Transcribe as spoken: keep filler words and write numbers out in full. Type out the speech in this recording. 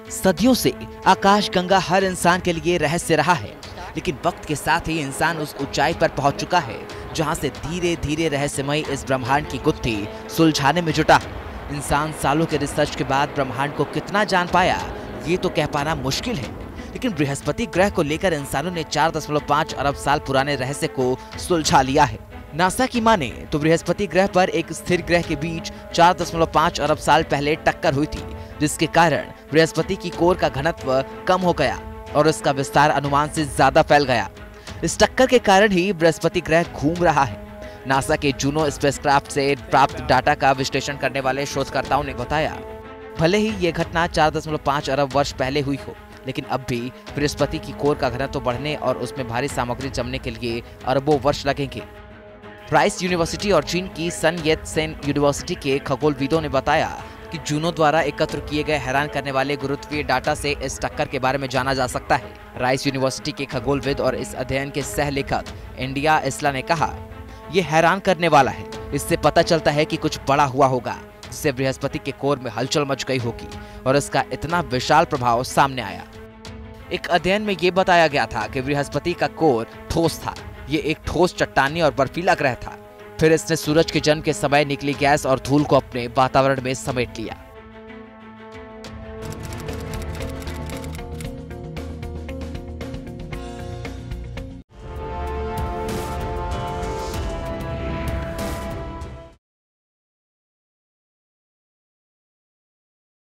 सदियों से आकाशगंगा हर इंसान के लिए रहस्य रहा है, लेकिन वक्त के साथ ही इंसान उस ऊंचाई पर पहुंच चुका है जहां से धीरे धीरे रहस्यमय इस ब्रह्मांड की गुत्थी सुलझाने में जुटा है। इंसान सालों के रिसर्च के बाद ब्रह्मांड को कितना जान पाया, ये तो कह पाना मुश्किल है, लेकिन बृहस्पति ग्रह को लेकर इंसानों ने चार दशमलव पाँच अरब साल पुराने रहस्य को सुलझा लिया है। नासा की माने तो बृहस्पति ग्रह पर एक स्थिर ग्रह के बीच चार दशमलव पाँच अरब साल पहले टक्कर हुई थी, जिसके कारण बृहस्पति की कोर का घनत्व कम हो गया और इसका विस्तार अनुमान से ज्यादा फैल गया। इस टक्कर के कारण ही बृहस्पति ग्रह घूम रहा है। नासा के जूनो स्पेसक्राफ्ट से प्राप्त डाटा का विश्लेषण करने वाले शोधकर्ताओं ने बताया, भले ही ये घटना चार दशमलव पाँच अरब वर्ष पहले हुई हो, लेकिन अब भी बृहस्पति की कोर का घनत्व बढ़ने और उसमें भारी सामग्री जमने के लिए अरबों वर्ष लगेंगे। राइस यूनिवर्सिटी और चीन की सन येत सेन यूनिवर्सिटी के खगोलविदों ने बताया कि जूनो द्वारा एकत्र किए गए हैरान करने वाले गुरुत्वीय डाटा से इस टक्कर के बारे में जाना जा सकता है। राइस यूनिवर्सिटी के खगोलविद और इस अध्ययन के सह लेखक इंडिया इसला ने कहा, ये हैरान करने वाला है। इससे पता चलता है कि कुछ बड़ा हुआ होगा, जिससे बृहस्पति के कोर में हलचल मच गई होगी और इसका इतना विशाल प्रभाव सामने आया। एक अध्ययन में ये बताया गया था कि बृहस्पति का कोर ठोस था। ये एक ठोस चट्टानी और बर्फीला ग्रह था। फिर इसने सूरज के जन्म के समय निकली गैस और धूल को अपने वातावरण में समेट लिया।